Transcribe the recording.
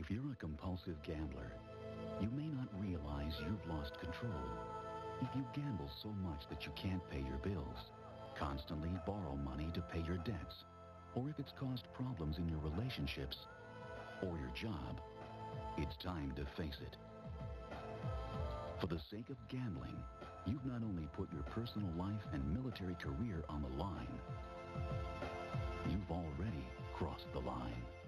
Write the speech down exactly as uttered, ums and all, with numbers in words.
If you're a compulsive gambler, you may not realize you've lost control. If you gamble so much that you can't pay your bills, constantly borrow money to pay your debts, or if it's caused problems in your relationships or your job, it's time to face it. For the sake of gambling, you've not only put your personal life and military career on the line, you've already crossed the line.